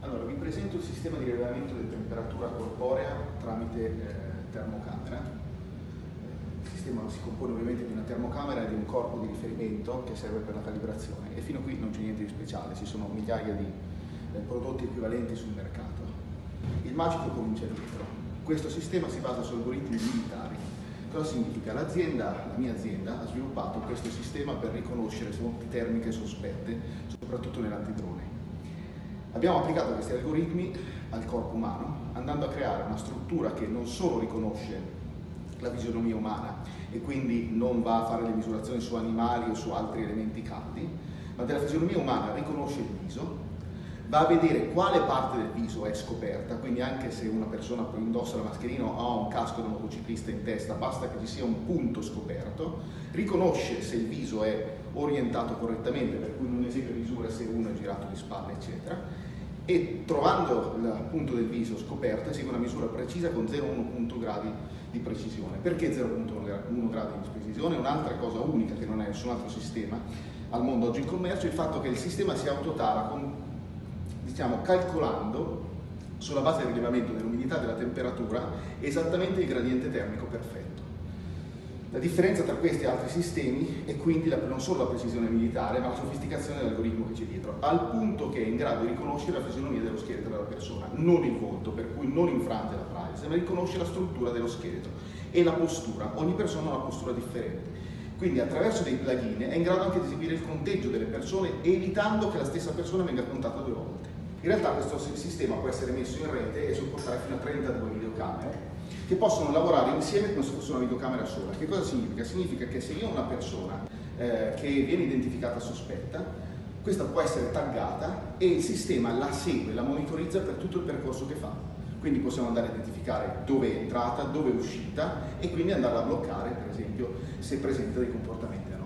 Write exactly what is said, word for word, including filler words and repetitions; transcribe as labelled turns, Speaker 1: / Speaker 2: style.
Speaker 1: Allora, vi presento il sistema di rilevamento della temperatura corporea tramite eh, termocamera. Il sistema si compone ovviamente di una termocamera e di un corpo di riferimento che serve per la calibrazione, e fino a qui non c'è niente di speciale, ci sono migliaia di eh, prodotti equivalenti sul mercato. Il magico comincia dietro. Questo sistema si basa su algoritmi militari. Cosa significa? L'azienda, la mia azienda, ha sviluppato questo sistema per riconoscere fonti termiche sospette, soprattutto nell'antidrone. Abbiamo applicato questi algoritmi al corpo umano, andando a creare una struttura che non solo riconosce la fisionomia umana e quindi non va a fare le misurazioni su animali o su altri elementi caldi, ma della fisionomia umana riconosce il viso, va a vedere quale parte del viso è scoperta, quindi anche se una persona indossa la mascherina o ha un casco da motociclista in testa, basta che ci sia un punto scoperto, riconosce se il viso è orientato correttamente, per cui non esegue misure se uno è girato di spalle, eccetera, e trovando il punto del viso scoperto esegue una misura precisa con zero virgola uno gradi di precisione. Perché zero virgola uno gradi di precisione? Un'altra cosa unica che non è nessun altro sistema al mondo oggi in commercio è il fatto che il sistema si autotara con, diciamo, calcolando sulla base del rilevamento dell'umidità e della temperatura esattamente il gradiente termico perfetto. La differenza tra questi e altri sistemi è quindi la, non solo la precisione militare, ma la sofisticazione dell'algoritmo che c'è dietro, al punto che è in grado di riconoscere la fisionomia dello scheletro della persona, non il volto, per cui non infrange la privacy, ma riconosce la struttura dello scheletro e la postura. Ogni persona ha una postura differente. Quindi attraverso dei plugin è in grado anche di eseguire il conteggio delle persone, evitando che la stessa persona venga contata due volte. In realtà questo sistema può essere messo in rete e supportare fino a trentadue videocamere che possono lavorare insieme come se fosse una videocamera sola. Che cosa significa? Significa che se io ho una persona eh, che viene identificata sospetta, questa può essere taggata e il sistema la segue, la monitorizza per tutto il percorso che fa. Quindi possiamo andare a identificare dove è entrata, dove è uscita e quindi andarla a bloccare, per esempio, se presenta dei comportamenti